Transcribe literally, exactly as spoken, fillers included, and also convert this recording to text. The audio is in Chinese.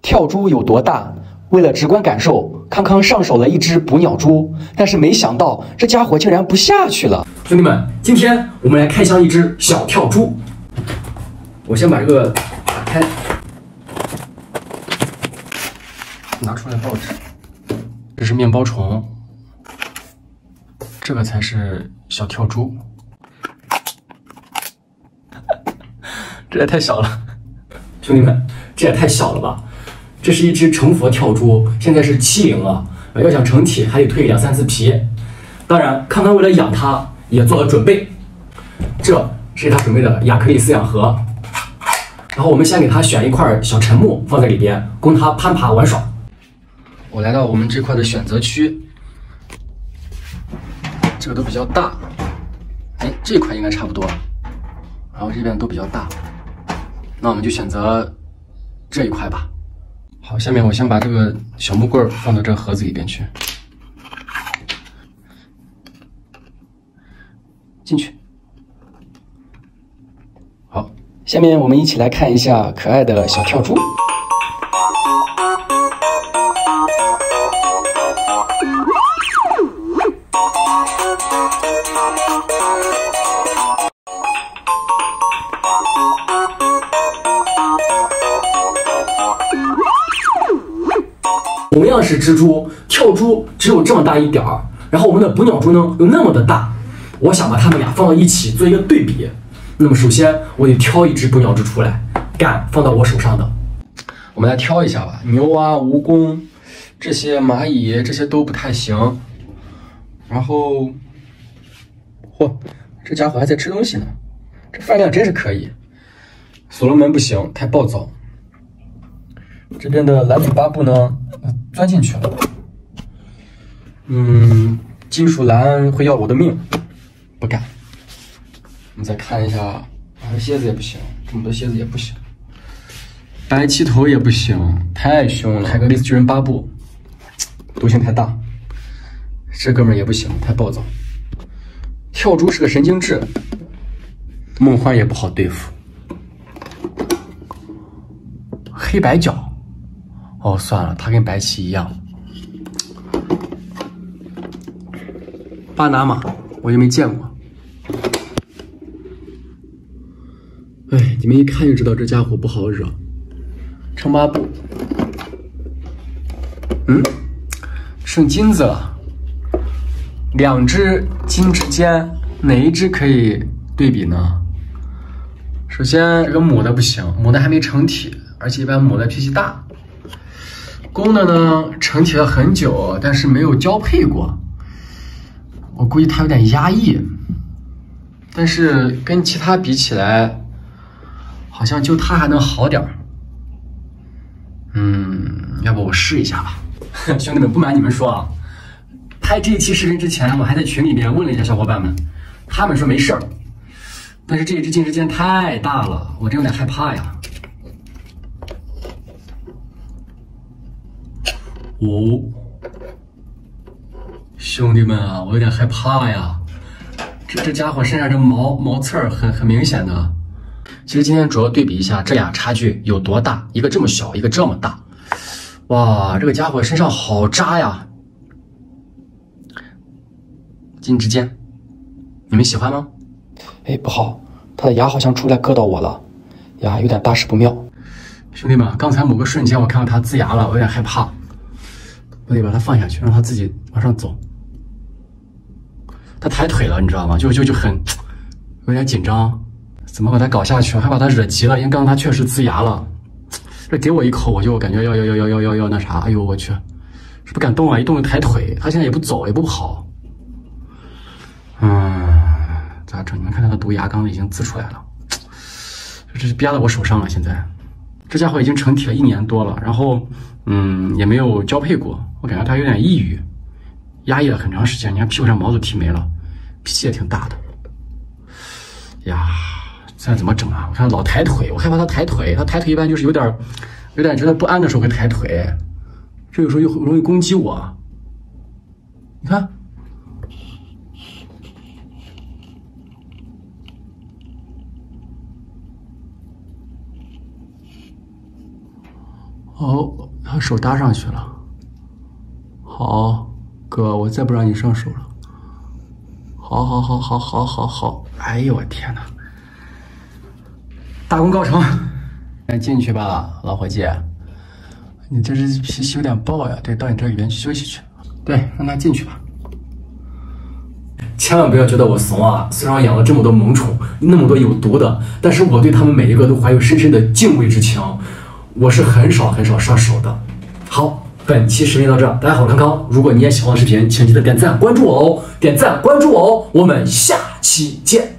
跳蛛有多大？为了直观感受，康康上手了一只捕鸟蛛，但是没想到这家伙竟然不下去了。 兄弟们，今天我们来开箱一只小跳蛛。我先把这个打开，拿出来报纸，这是面包虫，这个才是小跳蛛。这也太小了，兄弟们，这也太小了吧！这是一只橙佛跳蛛，现在是七零了，要想成体还得蜕两三次皮。当然，康康为了养它也做了准备，这是他准备的亚克力饲养盒。然后我们先给它选一块小沉木放在里边，供它攀爬玩耍。我来到我们这块的选择区，这个都比较大，哎，这块应该差不多，然后这边都比较大。那我们就选择这一块吧。好，下面我先把这个小木棍放到这个盒子里边去，进去。好， 下面我们一起来看一下可爱的小跳蛛。 同样是蜘蛛，跳蛛只有这么大一点儿，然后我们的捕鸟蛛呢有那么的大。我想把它们俩放到一起做一个对比。那么首先我得挑一只捕鸟蛛出来，干放到我手上的。我们来挑一下吧，牛啊、蜈蚣这些蚂蚁这些都不太行。然后，嚯，这家伙还在吃东西呢，这饭量真是可以。所罗门不行，太暴躁。这边的蓝尾巴布呢？钻进去了，嗯，金属蓝会要我的命，不干。我们再看一下，啊，蝎子也不行，这么多蝎子也不行，白鳍头也不行，太凶了。海格力斯巨人巴布，毒性太大，这哥们儿也不行，太暴躁。跳蛛是个神经质，梦幻也不好对付。黑白角。哦，算了，它跟白棋一样。巴拿马，我又没见过。哎，你们一看就知道这家伙不好惹。称巴布，嗯，剩金子了。两只金之间，哪一只可以对比呢？首先，这个母的不行，母的还没成体，而且一般母的脾气大。公的呢，成体了很久，但是没有交配过，我估计它有点压抑，但是跟其他比起来，好像就它还能好点儿。嗯，要不我试一下吧。兄弟们，不瞒你们说啊，拍这一期视频之前，我还在群里面问了一下小伙伴们，他们说没事儿，但是这一只近视间太大了，我真有点害怕呀。哦，兄弟们啊，我有点害怕呀！这这家伙身上这毛毛刺儿很很明显的。其实今天主要对比一下这俩差距有多大，一个这么小，一个这么大。哇，这个家伙身上好扎呀！金之间，你们喜欢吗？ 哎，不好，他的牙好像出来硌到我了，呀，有点大事不妙。 兄弟们，刚才某个瞬间我看到他呲牙了，我有点害怕。我得把它放下去，让它自己往上走。它抬腿了，你知道吗？就就就很有点紧张，怎么把它搞下去？还把它惹急了，因为刚刚它确实呲牙了。这给我一口，我就感觉要要要要要要要那啥，哎呦我去，是不敢动啊！一动就抬腿，它现在也不走，也不跑。嗯，咋整？你们看它的毒牙，刚刚已经呲出来了，这是憋到我手上了。现在这家伙已经成体了一年多了，然后嗯也没有交配过。我感觉它有点抑郁，压抑了很长时间。你看屁股上毛都剃没了，脾气也挺大的。呀，现在怎么整啊？我看老抬腿，我害怕它抬腿。它抬腿一般就是有点，有点觉得不安的时候会抬腿，这有时候又容易攻击我。你看， 哦，他手搭上去了。好，哥，我再不让你上手了。好，好，好，好，好，好，好。哎呦我天哪！大功告成。那进去吧，老伙计。你这是脾气有点暴呀。对，到你这里边去休息去。对，让他进去吧。 千万不要觉得我怂啊！虽然我养了这么多萌宠，那么多有毒的，但是我对他们每一个都怀有深深的敬畏之情。我是很少很少上手的。好，本期视频到这，大家好，我是康康。如果你也喜欢视频，请记得点赞关注我哦，点赞关注我哦，我们下期见。